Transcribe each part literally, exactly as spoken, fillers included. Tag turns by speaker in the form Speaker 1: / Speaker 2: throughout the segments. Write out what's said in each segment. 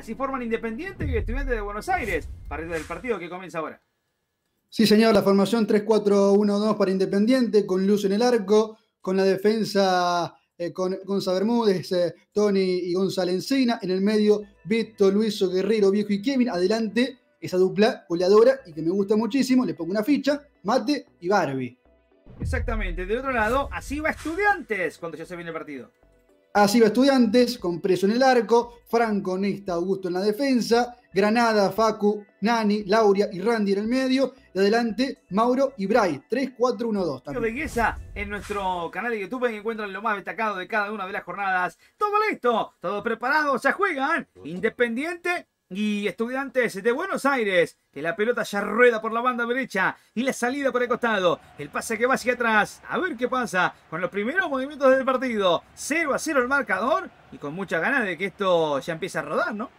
Speaker 1: Así forman Independiente y Estudiantes de Buenos Aires para el partido que comienza ahora.
Speaker 2: Sí, señor, la formación tres cuatro uno dos para Independiente, con Luz en el arco, con la defensa eh, con Gonza Bermúdez, eh, Tony y Gonzalo Encina, en el medio Vito, Luiso, Guerrero, Viejo y Kevin, adelante esa dupla goleadora y que me gusta muchísimo, le pongo una ficha, Mate y Barbie.
Speaker 1: Exactamente, del otro lado, así va Estudiantes cuando ya se viene el partido.
Speaker 2: Así va Estudiantes, con Preso en el arco, Franco, Nesta, Augusto en la defensa, Granada, Facu, Nani, Lauria y Randy en el medio, de adelante Mauro y Bray, tres cuatro uno dos también.
Speaker 1: Belleza en nuestro canal de YouTube y encuentran lo más destacado de cada una de las jornadas. Todo listo, todo preparado, ya juegan Independiente y Estudiantes de Buenos Aires, que la pelota ya rueda por la banda derecha y la salida por el costado, el pase que va hacia atrás, a ver qué pasa con los primeros movimientos del partido, cero a cero el marcador y con muchas ganas de que esto ya empiece a rodar, ¿no?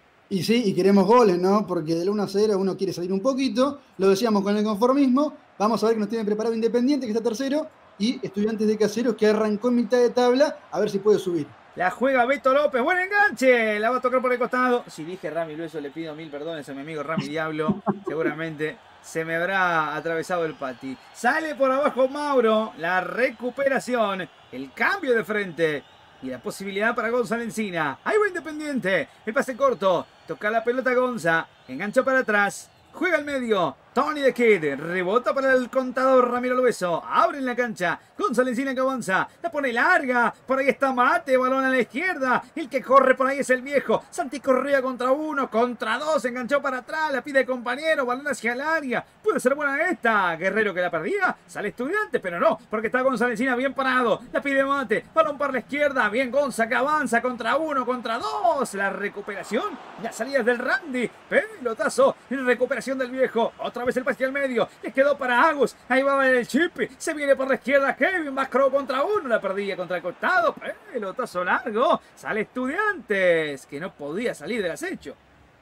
Speaker 2: Y sí, y queremos goles, ¿no? Porque del uno a cero uno quiere salir un poquito, lo decíamos con el conformismo, vamos a ver que nos tiene preparado Independiente, que está tercero, y Estudiantes de Caseros, que arrancó en mitad de tabla, a ver si puede subir.
Speaker 1: La juega Beto López, buen enganche, la va a tocar por el costado. Si dije Rami Lueso, le pido mil perdones a mi amigo Rami Diablo, seguramente se me habrá atravesado el pati. Sale por abajo Mauro, la recuperación, el cambio de frente y la posibilidad para Gonzalo Encina. Ahí va Independiente, el pase corto, toca la pelota Gonza, engancha para atrás, juega al medio. Tony the Kid, rebota para el contador Ramiro Lueso, abre en la cancha, Gonzalo Encina que avanza, la pone larga, por ahí está Mate, balón a la izquierda, el que corre por ahí es el viejo, Santi Correa contra uno, contra dos, enganchó para atrás, la pide el compañero, balón hacia el área, puede ser buena esta, Guerrero que la perdía, sale Estudiante, pero no, porque está Gonzalo Encina bien parado, la pide Mate, balón para la izquierda, bien Gonza que avanza, contra uno, contra dos, la recuperación, la salida es del Randy, pelotazo, recuperación del viejo, otra vez el pase al medio, le quedó para Agus, ahí va el Chipi, se viene por la izquierda Kevin, va Crow contra uno, la perdía contra el costado, pelotazo largo, sale Estudiantes, que no podía salir del acecho.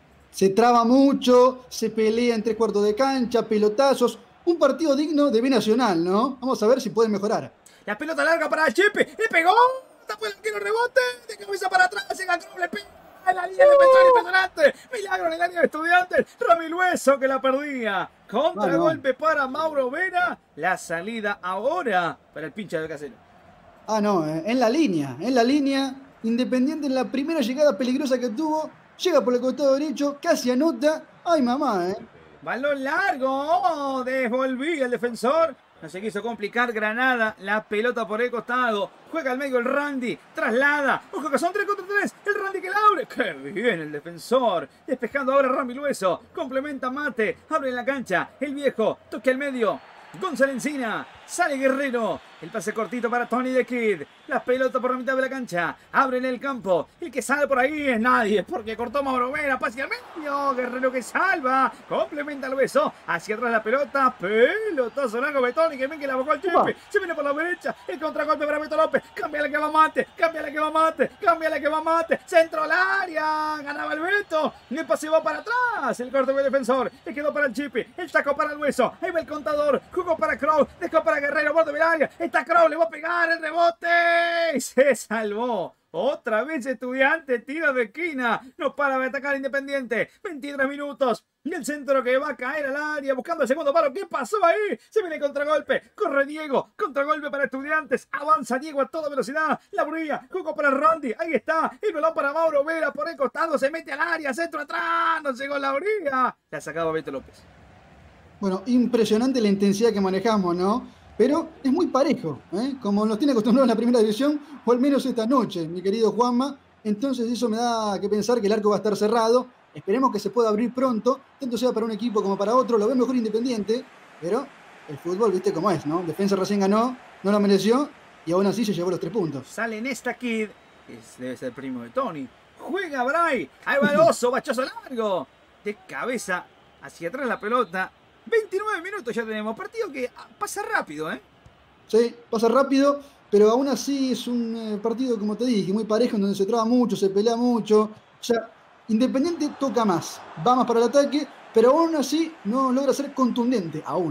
Speaker 2: Se traba mucho, se pelea en tres cuartos de cancha, pelotazos, un partido digno de B Nacional, ¿no? Vamos a ver si pueden mejorar.
Speaker 1: La pelota larga para el Chipi, le pegó, tapó el arquero rebote, de cabeza para atrás, se ganó, le pegó. En la línea defensora impresionante, milagro en el área de Estudiantes, Rami Lueso que la perdía, contragolpe para Mauro Vera, la salida ahora para el pincha del Casero.
Speaker 2: Ah no, en la línea, en la línea, Independiente en la primera llegada peligrosa que tuvo, llega por el costado derecho, casi anota, ay mamá, eh.
Speaker 1: Balón largo, oh, devolvía el defensor. No se quiso complicar Granada, la pelota por el costado, juega al medio el Randy, traslada, ojo que son tres contra tres, el Randy que la abre, qué bien el defensor, despejando ahora Rami Lueso, complementa Mate, abre en la cancha, el viejo, toque al medio, Gonzalo Encina, sale Guerrero, el pase cortito para Tony the Kid, la pelota por la mitad de la cancha, abre en el campo, el que sale por ahí es nadie, porque cortó Mauro Vera, pase al medio, Guerrero que salva, complementa el beso, hacia atrás la pelota, pelotazo largo de Tony, que ven que la bajó al Chipi, se viene por la derecha, el contragolpe para Beto López, cambia la que va Mate, cambia la que va Mate, cambia la que va Mate, centro al área, ganaba el Beto, el pase va para atrás, el corte del defensor, le quedó para el Chipi, el taco para el hueso, ahí va el contador, jugó para Crow, dejó para Guerrero, borde del área, está Crow, le va a pegar el rebote y se salvó. Otra vez Estudiante, tiro de esquina, no para de atacar Independiente, veintitrés minutos, y el centro que va a caer al área, buscando el segundo palo, ¿qué pasó ahí? Se viene contragolpe, corre Diego, contragolpe para Estudiantes, avanza Diego a toda velocidad, la brilla, jugó para Randy, ahí está, el balón para Mauro Vera, por el costado, se mete al área, centro atrás, no llegó la brilla, la sacaba Beto López.
Speaker 2: Bueno, impresionante la intensidad que manejamos, ¿no? Pero es muy parejo, ¿eh? Como nos tiene acostumbrados en la primera división, o al menos esta noche, mi querido Juanma. Entonces eso me da que pensar que el arco va a estar cerrado. Esperemos que se pueda abrir pronto, tanto sea para un equipo como para otro. Lo ve mejor Independiente, pero el fútbol, viste cómo es, ¿no? Defensa recién ganó, no lo mereció, y aún así se llevó los tres puntos.
Speaker 1: Sale Nesta Kid, que debe ser primo de Tony. Juega Bray, ahí va el oso, bachazo largo. De cabeza, hacia atrás la pelota. veintinueve minutos ya tenemos, partido que pasa rápido, ¿eh?
Speaker 2: Sí, pasa rápido, pero aún así es un eh, partido, como te dije, muy parejo, en donde se traba mucho, se pelea mucho. O sea, Independiente toca más, va más para el ataque, pero aún así no logra ser contundente, aún.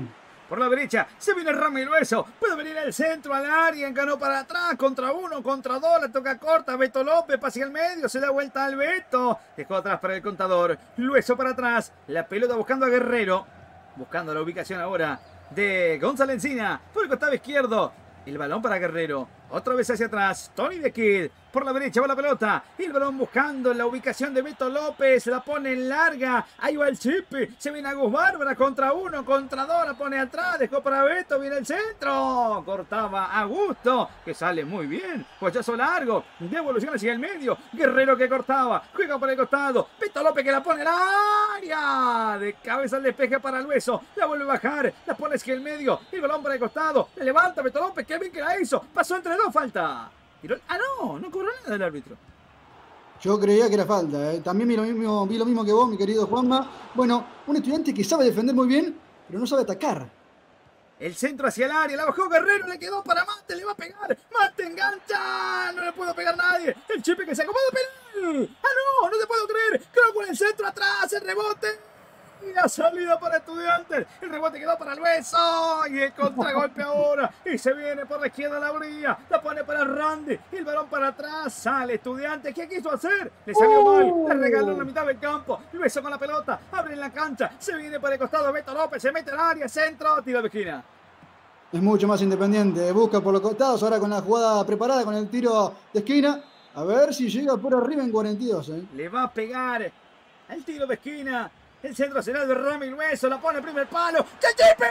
Speaker 1: por la derecha. Se viene Ramiro Hueso. Puede venir el centro al área. Enganó para atrás. Contra uno, contra dos. La toca corta. Beto López hacia el medio. Se da vuelta al Beto. Dejó atrás para el contador. Hueso para atrás. La pelota buscando a Guerrero. Buscando la ubicación ahora de Gonzalo Encina. Por el costado izquierdo. El balón para Guerrero. Otra vez hacia atrás. Tony de Kid. Por la derecha va la pelota. Y el balón buscando la ubicación de Beto López. La pone en larga. Ahí va el Chipi. Se viene Agus Bárbara. Contra uno. Contra dos. La pone atrás. Dejó para Beto. Viene el centro. Cortaba a gusto. Que sale muy bien. Pochazo largo. Devolución hacia el medio. Guerrero que cortaba. Juega por el costado. Beto López que la pone en el área. De cabeza al despeje para el Hueso. La vuelve a bajar. La pone hacia el medio. El balón para el costado. Le levanta Beto López. Qué bien que la hizo. Pasó entre dos. Falta. Ah, no, no cobró nada el árbitro.
Speaker 2: Yo creía que era falta. ¿eh? También vi lo, mismo, vi lo mismo que vos, mi querido Juanma. Bueno, un estudiante que sabe defender muy bien, pero no sabe atacar.
Speaker 1: El centro hacia el área, la bajó Guerrero, le quedó para Mate, le va a pegar. Mate engancha, no le puedo pegar a nadie. El Chipe que se acomodó penal. Ah, no, no te puedo creer. Creo con el centro atrás, el rebote. Y la salida para Estudiantes. El rebote quedó para el Hueso. Y el contragolpe ahora. Y se viene por la izquierda la brilla. La pone para Randy. Y el balón para atrás. Sale Estudiantes. ¿Qué quiso hacer? Le salió mal. Le regaló en la mitad del campo. El Hueso con la pelota. Abre en la cancha. Se viene por el costado. Beto López. Se mete al área. Centro. Tiro de esquina.
Speaker 2: Es mucho más independiente. Busca por los costados. Ahora con la jugada preparada. Con el tiro de esquina. A ver si llega por arriba en cuarenta y dos. ¿eh?
Speaker 1: Le va a pegar el tiro de esquina. El centro será de Rami Hueso, la pone el primer palo. ¡Chipe!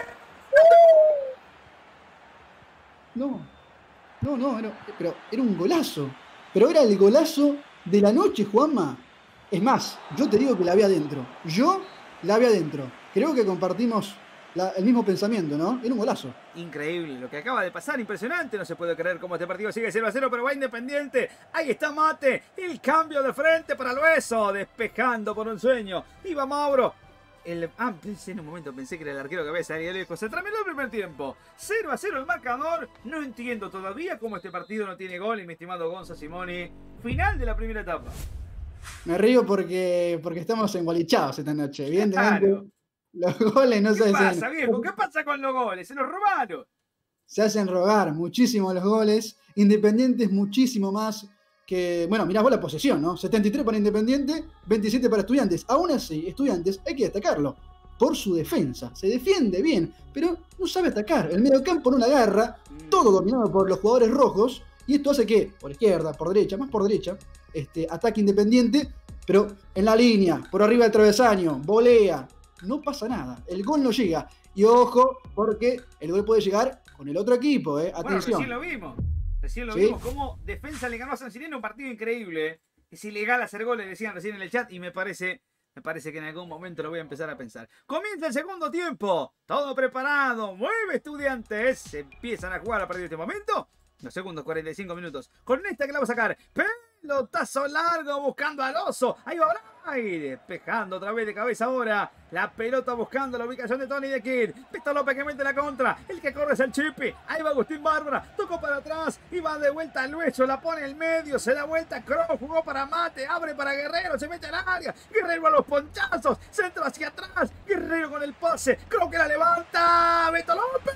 Speaker 2: No, no, no, era, pero era un golazo. Pero era el golazo de la noche, Juanma. Es más, yo te digo que la vi adentro. Yo la vi adentro. Creo que compartimos la, el mismo pensamiento, ¿no? Era un golazo.
Speaker 1: Increíble lo que acaba de pasar, impresionante. No se puede creer cómo este partido sigue cero a cero, pero va Independiente. Ahí está Mate. El cambio de frente para el Hueso. Despejando por un sueño. Iba Mauro. El, ah, pensé en un momento, pensé que era el arquero que había salido lejos. Se terminó el primer tiempo. cero a cero el marcador. No entiendo todavía cómo este partido no tiene gol, mi estimado Gonza Simoni. Final de la primera etapa.
Speaker 2: Me río porque, porque estamos engualichados esta noche. Evidentemente, claro. Los goles no se hacen.
Speaker 1: ¿Qué pasa, viejo? ¿Qué pasa con los goles? Se los robaron.
Speaker 2: Se hacen rogar muchísimo los goles. Independiente es muchísimo más que... Bueno, mirá vos la posesión, ¿no? setenta y tres para Independiente, veintisiete para Estudiantes. Aún así, Estudiantes, hay que destacarlo por su defensa. Se defiende bien, pero no sabe atacar. El mediocampo no la agarra, todo dominado por los jugadores rojos. Y esto hace que, por izquierda, por derecha, más por derecha, este, ataque Independiente, pero en la línea, por arriba del travesaño, volea. No pasa nada, el gol no llega. Y ojo, porque el gol puede llegar con el otro equipo, ¿eh? Atención.
Speaker 1: Bueno, recién lo vimos. Recién lo
Speaker 2: ¿Sí?
Speaker 1: vimos. Cómo defensa le ganó a San Cirino, un partido increíble. ¿eh? Es ilegal hacer goles, decían recién en el chat. Y me parece, me parece que en algún momento lo voy a empezar a pensar. Comienza el segundo tiempo. Todo preparado. Mueve Estudiantes. Se empiezan a jugar a partir de este momento. Los segundos cuarenta y cinco minutos. Con esta que la va a sacar. Pelotazo largo buscando al Oso. Ahí va Bray. Despejando otra vez de cabeza ahora. La pelota buscando la ubicación de Tony de Kid. Beto López que mete la contra. El que corre es el Chipi. Ahí va Agustín Bárbara. Tocó para atrás. Y va de vuelta al Hueso. La pone en el medio. Se da vuelta. Cross. Jugó para Mate. Abre para Guerrero. Se mete al área. Guerrero a los ponchazos. Centro hacia atrás. Guerrero con el pase. Creo que la levanta. Beto López.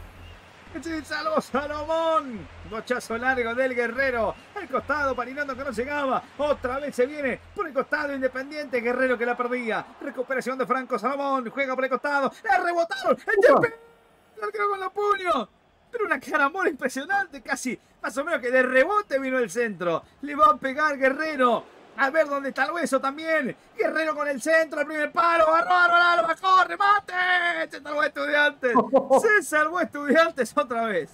Speaker 1: Se salvó Salomón. Bochazo largo del Guerrero. Al costado, Parinando que no llegaba. Otra vez se viene por el costado Independiente. Guerrero que la perdía. Recuperación de Franco Salomón. Juega por el costado. La rebotaron. El Chepe. Largo con los puños. Pero una carambola impresionante. Casi más o menos que de rebote vino el centro. Le va a pegar Guerrero. A ver dónde está el Hueso también. Guerrero con el centro, el primer palo. Agarró, agarró, bajó, remate. Se salvó Estudiantes. Se salvó Estudiantes otra vez.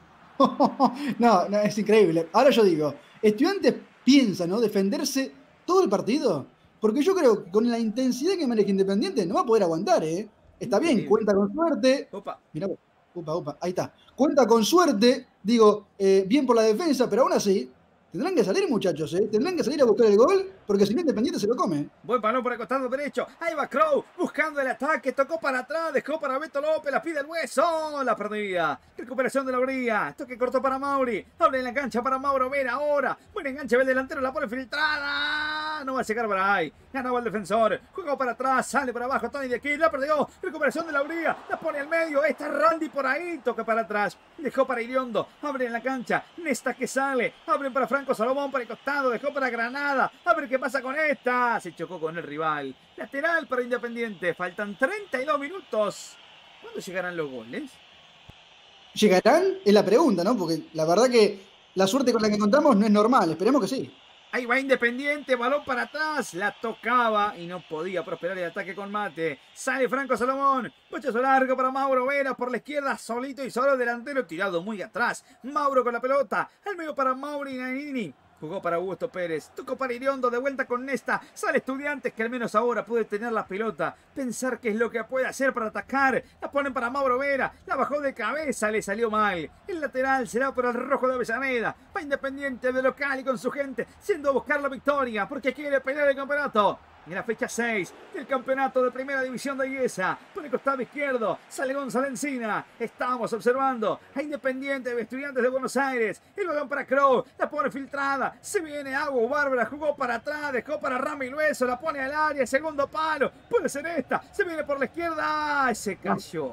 Speaker 2: No, no, es increíble. Ahora yo digo, Estudiantes piensa, ¿no? Defenderse todo el partido. Porque yo creo que con la intensidad que maneja Independiente no va a poder aguantar, ¿eh? Está bien, cuenta con suerte.
Speaker 1: Opa.
Speaker 2: Mirá, upa, upa, ahí está. Cuenta con suerte, digo, eh, bien por la defensa, pero aún así tendrán que salir, muchachos, ¿eh? Tendrán que salir a buscar el gol, porque si no Independiente se lo come.
Speaker 1: Buen balón por el costado derecho. Ahí va Crow, buscando el ataque. Tocó para atrás, dejó para Beto López. La pide el Hueso, la perdía. Recuperación de la Bría. Toque corto para Mauri. Abre en la cancha para Mauro Vera ahora. Buen enganche, ve el delantero, la pone filtrada. Ah, no va a llegar Bray. Ganaba el defensor. Juego para atrás. Sale para abajo. Tony de aquí. La perdió. Recuperación de Lauría. La pone al medio. Está Randy por ahí. Toca para atrás. Dejó para Iriondo. Abre en la cancha. Nesta que sale. Abren para Franco Salomón para el costado. Dejó para Granada. A ver qué pasa con esta. Se chocó con el rival. Lateral para Independiente. Faltan treinta y dos minutos. ¿Cuándo llegarán los goles?
Speaker 2: ¿Llegarán? Es la pregunta, ¿no? Porque la verdad que la suerte con la que contamos no es normal. Esperemos que sí.
Speaker 1: Ahí va Independiente, balón para atrás, la tocaba y no podía prosperar el ataque con Mate. Sale Franco Salomón, bochazo largo para Mauro Vera por la izquierda, solito y solo, delantero tirado muy atrás. Mauro con la pelota, al medio para Mauri Nanini. Jugó para Augusto Pérez, tocó para Iriondo, de vuelta con Nesta. Sale Estudiantes, que al menos ahora puede tener la pelota. Pensar qué es lo que puede hacer para atacar. La ponen para Mauro Vera, la bajó de cabeza, le salió mal. El lateral será por el rojo de Avellaneda. Va Independiente de local y con su gente, siendo a buscar la victoria, porque quiere pelear el campeonato. En la fecha seis del campeonato de Primera División de IESA, por el costado izquierdo, sale Gonzalo Encina. Estamos observando a Independiente de Estudiantes de Buenos Aires. El balón para Crow, la pone filtrada. Se viene Agua Bárbara, jugó para atrás, dejó para Rami Lueso, la pone al área, segundo palo. Puede ser esta, se viene por la izquierda. ¡Ay, se cayó!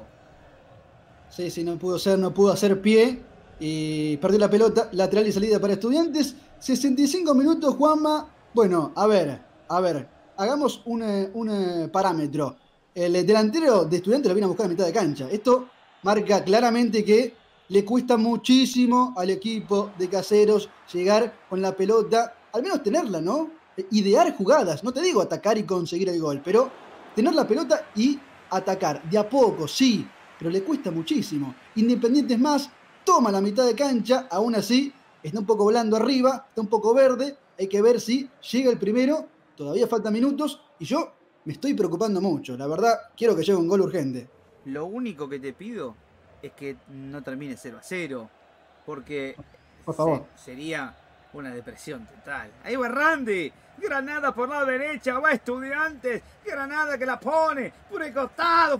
Speaker 2: Sí, sí, no pudo ser, no pudo hacer pie y perdió la pelota. Lateral y salida para Estudiantes. sesenta y cinco minutos, Juanma. Bueno, a ver, a ver. Hagamos un, un parámetro. El delantero de Estudiantes lo viene a buscar a mitad de cancha. Esto marca claramente que le cuesta muchísimo al equipo de Caseros llegar con la pelota, al menos tenerla, ¿no? Idear jugadas. No te digo atacar y conseguir el gol, pero tener la pelota y atacar. De a poco, sí, pero le cuesta muchísimo. Independiente es más, toma la mitad de cancha, aún así está un poco blando arriba, está un poco verde. Hay que ver si llega el primero. Todavía faltan minutos y yo me estoy preocupando mucho. La verdad, quiero que llegue un gol urgente.
Speaker 1: Lo único que te pido es que no termine cero a cero. Porque
Speaker 2: por favor.
Speaker 1: Se, sería una depresión total. Ahí va Randy. Granada por la derecha. Va Estudiantes. Granada que la pone por el costado.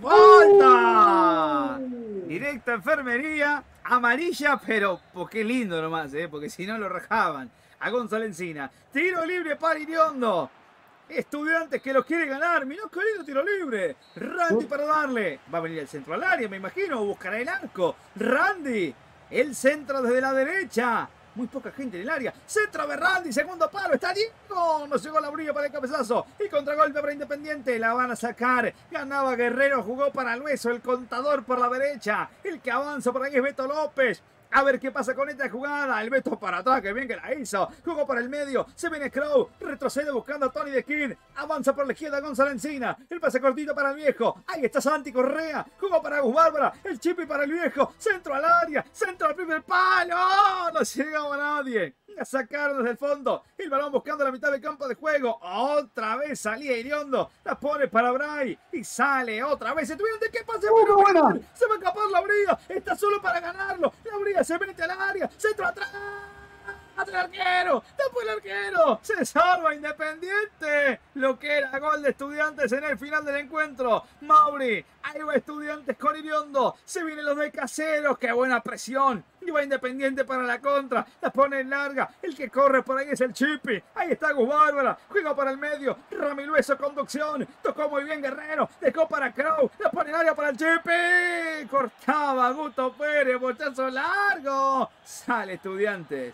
Speaker 1: ¡Falta! Directa enfermería. Amarilla, pero pues qué lindo nomás, ¿eh? Porque si no lo rajaban. A Gonzalo Encina. Tiro libre para Iriondo. Estudiantes que los quiere ganar. Mirá qué lindo tiro libre. Randy para darle. Va a venir el centro al área, me imagino. Buscará el arco. Randy. El centro desde la derecha. Muy poca gente en el área. Centro de Randy. Segundo palo. Está Diego. No llegó la brilla para el cabezazo. Y contragolpe para Independiente. La van a sacar. Ganaba Guerrero. Jugó para Lueso. El contador por la derecha. El que avanza por ahí es Beto López. A ver qué pasa con esta jugada. El Beto para atrás, que bien que la hizo. Jugó para el medio. Se viene Crow. Retrocede buscando a Tony de King. Avanza por la izquierda Gonzalo Encina. El pase cortito para el viejo. Ahí está Santi Correa. Jugó para Agus Bárbara. El chipi para el viejo. Centro al área. Centro al primer palo. No llegaba nadie. La sacaron desde el fondo. El balón buscando la mitad del campo de juego. Otra vez salía Iriondo. La pone para Bray. Y sale otra vez. Estudiante, ¿qué pasa?
Speaker 2: Bueno, bueno.
Speaker 1: Se va a escapar la brilla. Está solo para ganarlo. La brilla se mete al área. Centro atrás. ¡El arquero! ¡Después el arquero! ¡Se salva Independiente! Lo que era gol de Estudiantes en el final del encuentro. Mauri, ahí va Estudiantes con Iriondo. Se vienen los de Caseros. ¡Qué buena presión! Y va Independiente para la contra. La pone en larga. El que corre por ahí es el Chipi. Ahí está Gus Bárbara. Juega para el medio. Rami Lueso, conducción. Tocó muy bien Guerrero. Dejó para Crow. La pone en área para el Chipi. Cortaba Gusto Pérez. Bochazo largo. Sale Estudiantes.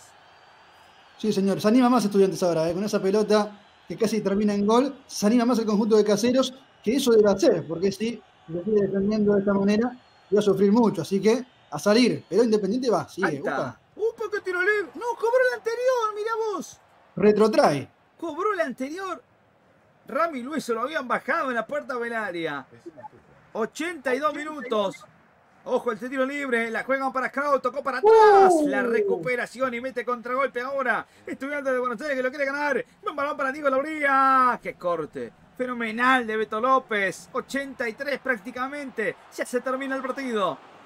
Speaker 2: Sí, señor. Se anima más Estudiantes ahora, ¿eh? Con esa pelota que casi termina en gol. Se anima más el conjunto de Caseros, que eso debe hacer, porque si lo sigue defendiendo de esta manera, va a sufrir mucho. Así que a salir. Pero Independiente va, sigue.
Speaker 1: Ahí está. Un poco tiro libre. No, cobró el anterior, mira vos.
Speaker 2: Retrotrae.
Speaker 1: Cobró el anterior. Rami y Luis se lo habían bajado en la puerta del área. ochenta y dos minutos. Ojo, el tiro libre, la juegan para Crow, tocó para atrás, uh. la recuperación y mete contragolpe ahora. Estudiante de Buenos Aires que lo quiere ganar. Un balón para Diego Lauría. ¡Qué corte! Fenomenal de Beto López. ochenta y tres prácticamente. Ya se termina el partido.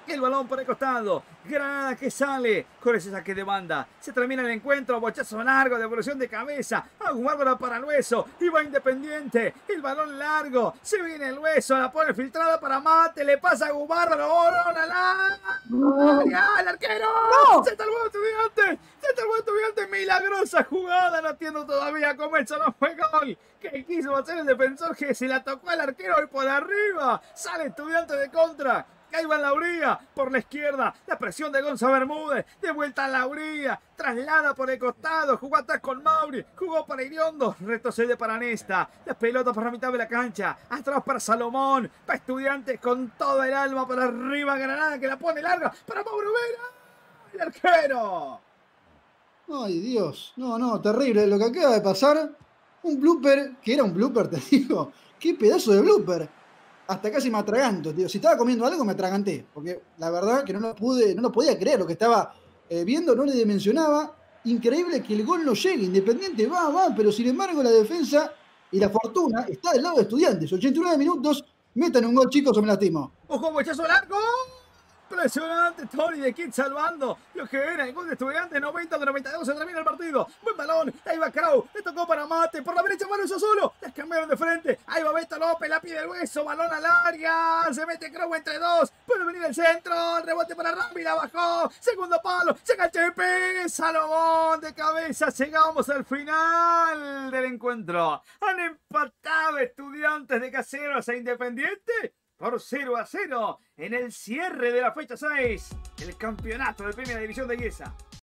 Speaker 1: El balón por el costado. Granada que sale con ese saque de banda. Se termina el encuentro. Bochazo largo. Devolución de cabeza. Aguárbara para el Hueso. Y va Independiente. El balón largo. Se viene el Hueso. La pone filtrada para Mate. Le pasa a Gubárralo. ¡Orón al área! ¡El arquero!
Speaker 2: ¡No!
Speaker 1: ¡Se está el buen Estudiante! ¡Se está el buen Estudiante! Milagrosa jugada. No entiendo todavía cómo eso no fue gol. ¿Qué quiso hacer el defensor? Que se la tocó al arquero y por arriba. Sale Estudiante de contra. Ahí va Lauría por la izquierda. La presión de Gonzalo Bermúdez. De vuelta a Lauría. Traslada por el costado. Jugó atrás con Mauri. Jugó para Iriondo. Retrocede para Nesta. La pelota por la mitad de la cancha. Atrás para Salomón. Para Estudiantes con todo el alma. Para arriba Granada que la pone larga. Para Mauro Vera. El arquero.
Speaker 2: Ay, Dios. No, no, terrible lo que acaba de pasar. Un blooper, que era un blooper, te digo. Qué pedazo de blooper. Hasta casi me atraganto, tío. Si estaba comiendo algo me atraganté, porque la verdad que no lo pude, no lo podía creer lo que estaba eh, viendo, no le dimensionaba. Increíble que el gol no llegue. Independiente va, va, pero sin embargo la defensa y la fortuna está del lado de Estudiantes. ochenta y nueve minutos, metan un gol, chicos, o me lastimo.
Speaker 1: Ojo, bochazo largo. Impresionante, Tony de Kid salvando lo que era el gol de Estudiantes. Noventa de noventa y dos, se termina el partido. Buen balón, ahí va Krau, le tocó para Mate, por la derecha Manu hizo solo, las cambiaron de frente. Ahí va Beto López, la pide el Hueso, balón al área, se mete Krau entre dos, puede venir el centro, el rebote para Rambi, la bajó, segundo palo, llega Chepe, Salomón de cabeza. Llegamos al final del encuentro. Han empatado Estudiantes de Caseros a Independiente por cero a cero en el cierre de la fecha seis del campeonato de Primera División de Guiesa.